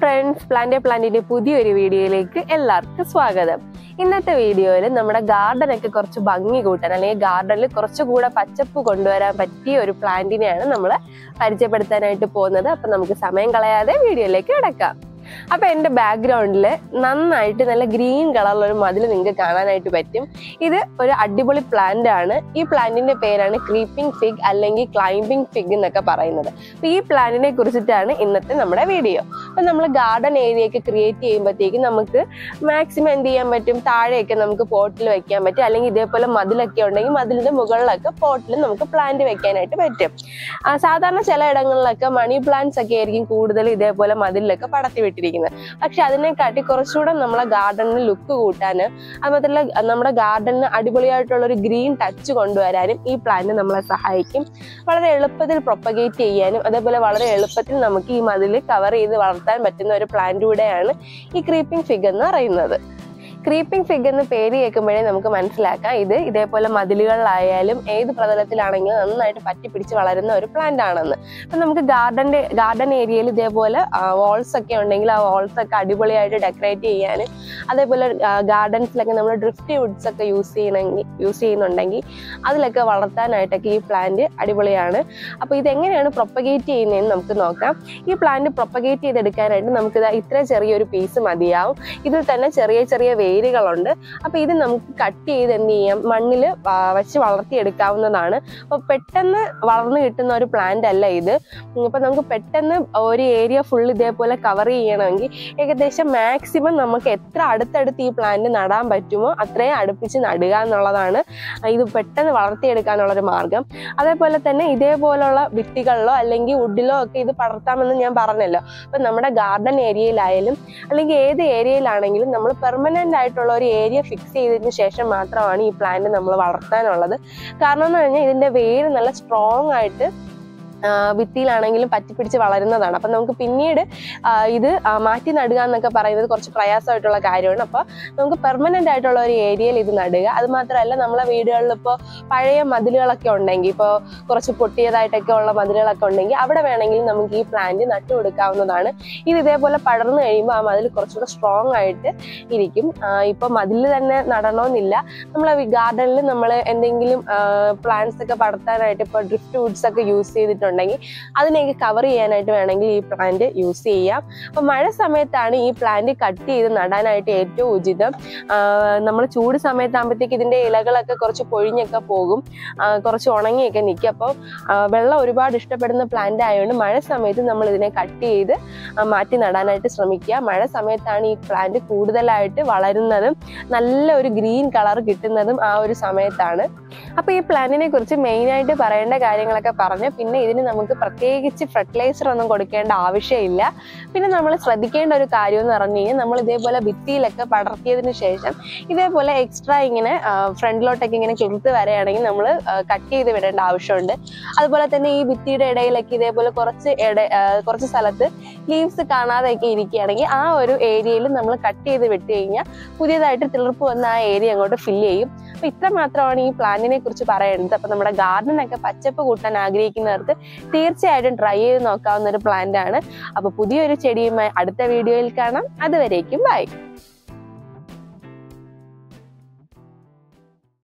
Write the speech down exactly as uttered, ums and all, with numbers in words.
Friends, plant പ്ലാന്റിന്റെ പുതിയൊരു വീഡിയോയിലേക്ക് എല്ലാവർക്കും സ്വാഗതം. ഇന്നത്തെ വീഡിയോയിൽ നമ്മുടെ ഗാർഡനൊക്കെ കുറച്ച് ഭംഗി കൂട്ടാൻ അല്ലെങ്കിൽ ഗാർഡനിൽ കുറച്ചുകൂടെ പച്ചപ്പ് കൊണ്ടുവരാൻ പറ്റിയ ഒരു പ്ലാന്റിനെയാണ് നമ്മൾ പരിചയപ്പെടുത്താനായിട്ട് പോകുന്നത്. അപ്പൊ നമുക്ക് സമയം കളയാതെ വീഡിയോയിലേക്ക് കിടക്കാം. അപ്പൊ എന്റെ ബാക്ക്ഗ്രൗണ്ടിൽ നന്നായിട്ട് നല്ല ഗ്രീൻ കളറിലൊരു മതിൽ നിങ്ങൾക്ക് കാണാനായിട്ട് പറ്റും. ഇത് ഒരു അടിപൊളി പ്ലാന്റ് ആണ്. ഈ പ്ലാന്റിന്റെ പേരാണ് ക്രീപ്പിംഗ് ഫിഗ് അല്ലെങ്കിൽ ക്ലൈംബിംഗ് ഫിഗ് എന്നൊക്കെ പറയുന്നത്. അപ്പൊ ഈ പ്ലാന്റിനെ കുറിച്ചിട്ടാണ് ഇന്നത്തെ നമ്മുടെ വീഡിയോ. അപ്പൊ നമ്മൾ ഗാർഡൻ ഏരിയ ഒക്കെ ക്രിയേറ്റ് ചെയ്യുമ്പോഴത്തേക്കും നമുക്ക് മാക്സിമം എന്ത് ചെയ്യാൻ പറ്റും, താഴെയൊക്കെ നമുക്ക് പോട്ടിൽ വെക്കാൻ പറ്റും. അല്ലെങ്കിൽ ഇതേപോലെ മതിലൊക്കെ ഉണ്ടെങ്കിൽ മതിലിന്റെ മുകളിലൊക്കെ പോട്ടിൽ നമുക്ക് പ്ലാന്റ് വെക്കാനായിട്ട് പറ്റും. സാധാരണ ചില ഇടങ്ങളിലൊക്കെ മണി പ്ലാന്റ്സ് ഒക്കെ ആയിരിക്കും കൂടുതൽ ഇതേപോലെ മതിലൊക്കെ പടത്തി വിട്ടിരിക്കുന്നത്. പക്ഷെ അതിനെക്കാട്ടി കുറച്ചുകൂടെ നമ്മളെ ഗാർഡനിന് ലുക്ക് കൂട്ടാന്, അതുപോലെ നമ്മുടെ ഗാർഡനിന് അടിപൊളിയായിട്ടുള്ള ഒരു ഗ്രീൻ ടച്ച് കൊണ്ടുവരാനും ഈ പ്ലാന്റ് നമ്മളെ സഹായിക്കും. വളരെ എളുപ്പത്തിൽ പ്രൊപ്പഗേറ്റ് ചെയ്യാനും അതേപോലെ വളരെ എളുപ്പത്തിൽ നമുക്ക് ഈ മതിൽ കവർ ചെയ്ത് വളർത്താൻ പറ്റുന്ന ഒരു പ്ലാന്റ് കൂടെയാണ് ഈ ക്രീപ്പിംഗ് ഫിഗ് എന്ന് പറയുന്നത്. ക്രീപ്പിംഗ് ഫിഗ് എന്ന് പേര് കേൾക്കുമ്പോഴേ നമുക്ക് മനസ്സിലാക്കാം ഇത് ഇതേപോലെ മതിലുകളിലായാലും ഏത് പ്രതലത്തിലാണെങ്കിലും നന്നായിട്ട് പറ്റിപ്പിടിച്ച് വളരുന്ന ഒരു പ്ലാന്റ് ആണെന്ന്. അപ്പൊ നമുക്ക് ഗാർഡന്റെ ഗാർഡൻ ഏരിയയിൽ ഇതേപോലെ വാൾസ് ഒക്കെ ഉണ്ടെങ്കിൽ ആ വാൾസ് ഒക്കെ അടിപൊളിയായിട്ട് ഡെക്കറേറ്റ് ചെയ്യാനും അതേപോലെ ഗാർഡൻസിലൊക്കെ നമ്മൾ ഡ്രിഫ്റ്റി വുഡ്സ് ഒക്കെ യൂസ് ചെയ്യണമെങ്കിൽ യൂസ് ചെയ്യുന്നുണ്ടെങ്കിൽ അതിലൊക്കെ വളർത്താനായിട്ടൊക്കെ ഈ പ്ലാന്റ് അടിപൊളിയാണ്. അപ്പൊ ഇതെങ്ങനെയാണ് പ്രൊപ്പഗേറ്റ് ചെയ്യുന്നതെന്ന് നമുക്ക് നോക്കാം. ഈ പ്ലാന്റ് പ്രൊപ്പഗേറ്റ് ചെയ്തെടുക്കാനായിട്ട് നമുക്ക് ഇത്ര ചെറിയൊരു പീസ് മതിയാവും. ഇതിൽ തന്നെ ചെറിയ ചെറിയ വേരുകളുണ്ട്. അപ്പൊ ഇത് നമുക്ക് കട്ട് ചെയ്ത് എന്ത് ചെയ്യാം, മണ്ണിൽ വെച്ച് വളർത്തിയെടുക്കാവുന്നതാണ്. അപ്പൊ പെട്ടെന്ന് വളർന്നു കിട്ടുന്ന ഒരു പ്ലാന്റ് അല്ല ഇത്. അപ്പൊ നമുക്ക് പെട്ടെന്ന് ഒരു ഏരിയ ഫുൾ ഇതേപോലെ കവർ ചെയ്യണമെങ്കിൽ ഏകദേശം മാക്സിമം നമുക്ക് എത്ര അടുത്തടുത്ത് ഈ പ്ലാന്റ് നടാൻ പറ്റുമോ അത്രയും അടുപ്പിച്ച് നടുക എന്നുള്ളതാണ് ഇത് പെട്ടെന്ന് വളർത്തിയെടുക്കാനുള്ള ഒരു മാർഗം. അതേപോലെ തന്നെ ഇതേപോലുള്ള ഭിത്തികളിലോ അല്ലെങ്കിൽ വുഡിലോ ഒക്കെ ഇത് പടർത്താമെന്ന് ഞാൻ പറഞ്ഞല്ലോ. അപ്പൊ നമ്മുടെ ഗാർഡൻ ഏരിയയിലായാലും അല്ലെങ്കിൽ ഏത് ഏരിയയിലാണെങ്കിലും നമ്മൾ പെർമനന്റ് ആയിട്ടുള്ള ഒരു ഏരിയ ഫിക്സ് ചെയ്തതിന് ശേഷം മാത്രമാണ് ഈ പ്ലാന്റ് നമ്മൾ വളർത്താനുള്ളത്. കാരണം എന്ന് പറഞ്ഞാൽ ഇതിന്റെ വേര് നല്ല സ്ട്രോങ് ആയിട്ട് ഭിത്തിയിലാണെങ്കിലും പറ്റിപ്പിടിച്ച് വളരുന്നതാണ്. അപ്പൊ നമുക്ക് പിന്നീട് ഇത് മാറ്റി നടുക എന്നൊക്കെ പറയുന്നത് കുറച്ച് പ്രയാസമായിട്ടുള്ള കാര്യമാണ്. അപ്പൊ നമുക്ക് പെർമനന്റ് ആയിട്ടുള്ള ഒരു ഏരിയയിൽ ഇത് നടുക. അത് മാത്രമല്ല, നമ്മളെ വീടുകളിൽ ഇപ്പോൾ പഴയ മതിലുകളൊക്കെ ഉണ്ടെങ്കിൽ, ഇപ്പോൾ കുറച്ച് പൊട്ടിയതായിട്ടൊക്കെ ഉള്ള മതിലുകളൊക്കെ ഉണ്ടെങ്കിൽ അവിടെ വേണമെങ്കിൽ നമുക്ക് ഈ പ്ലാന്റ് നട്ടു കൊടുക്കാവുന്നതാണ്. ഇത് ഇതേപോലെ പടർന്നു കഴിയുമ്പോൾ ആ മതിൽ കുറച്ചുകൂടെ സ്ട്രോങ് ആയിട്ട് ഇരിക്കും. ഇപ്പൊ മതിൽ തന്നെ നടണമെന്നില്ല. നമ്മളെ ഗാർഡനിൽ നമ്മൾ എന്തെങ്കിലും പ്ലാന്റ്സ് ഒക്കെ പടർത്താനായിട്ട് ഇപ്പോൾ ഡ്രിഫ്റ്റ് വുഡ്സ് ഒക്കെ യൂസ് ചെയ്തിട്ടുണ്ട് ണ്ടെങ്കിൽ അതിനെയൊക്കെ കവർ ചെയ്യാനായിട്ട് വേണമെങ്കിൽ ഈ പ്ലാന്റ് യൂസ് ചെയ്യാം. അപ്പൊ മഴ സമയത്താണ് ഈ പ്ലാന്റ് കട്ട് ചെയ്ത് നടാനായിട്ട് ഏറ്റവും ഉചിതം. നമ്മൾ ചൂട് സമയത്താകുമ്പോഴത്തേക്ക് ഇതിന്റെ ഇലകളൊക്കെ കുറച്ച് പൊഴിഞ്ഞൊക്കെ പോകും, കുറച്ച് ഉണങ്ങിയൊക്കെ നിൽക്കും. അപ്പോൾ വെള്ളം ഒരുപാട് ഇഷ്ടപ്പെടുന്ന പ്ലാന്റ് ആയതുകൊണ്ട് മഴ സമയത്ത് നമ്മൾ ഇതിനെ കട്ട് ചെയ്ത് മാറ്റി നടാനായിട്ട് ശ്രമിക്കുക. മഴ സമയത്താണ് ഈ പ്ലാന്റ് കൂടുതലായിട്ട് വളരുന്നതും നല്ല ഒരു ഗ്രീൻ കളർ കിട്ടുന്നതും ആ ഒരു സമയത്താണ്. അപ്പൊ ഈ പ്ലാന്റിനെ കുറിച്ച് മെയിൻ ആയിട്ട് പറയേണ്ട കാര്യങ്ങളൊക്കെ പറഞ്ഞ് പിന്നെ ഇതിന് നമുക്ക് പ്രത്യേകിച്ച് ഫെർട്ടിലൈസർ ഒന്നും കൊടുക്കേണ്ട ആവശ്യമില്ല. പിന്നെ നമ്മൾ ശ്രദ്ധിക്കേണ്ട ഒരു കാര്യം എന്ന് പറഞ്ഞു കഴിഞ്ഞാൽ നമ്മൾ ഇതേപോലെ ഭിത്തിയിലൊക്കെ പടർത്തിയതിന് ശേഷം ഇതേപോലെ എക്സ്ട്രാ ഇങ്ങനെ ഫ്രണ്ടിലോട്ടൊക്കെ ഇങ്ങനെ കിളുത്ത് വരെയാണെങ്കിൽ നമ്മൾ കട്ട് ചെയ്ത് വിടേണ്ട ആവശ്യമുണ്ട്. അതുപോലെ തന്നെ ഈ ഭിത്തിയുടെ ഇടയിലൊക്കെ ഇതേപോലെ കുറച്ച് ഇട കുറച്ച് സ്ഥലത്ത് ലീവ്സ് കാണാതെയൊക്കെ ഇരിക്കുകയാണെങ്കിൽ ആ ഒരു ഏരിയയിൽ നമ്മൾ കട്ട് ചെയ്ത് വിട്ട് കഴിഞ്ഞാൽ പുതിയതായിട്ട് തിളർപ്പ് വന്ന ആ ഏരിയ അങ്ങോട്ട് ഫില്ല് ചെയ്യും. അപ്പൊ ഇത്ര മാത്രമാണ് ഈ പ്ലാന്റിനെ കുറിച്ച് പറയേണ്ടത്. അപ്പൊ നമ്മുടെ ഗാർഡനൊക്കെ പച്ചപ്പ് കൂട്ടാൻ ആഗ്രഹിക്കുന്നവർക്ക് തീർച്ചയായിട്ടും ട്രൈ ചെയ്ത് നോക്കാവുന്ന ഒരു പ്ലാന്റ് ആണ്. അപ്പൊ പുതിയൊരു ചെടിയുമായി അടുത്ത വീഡിയോയിൽ കാണാം. അതുവരേക്കും ബൈ.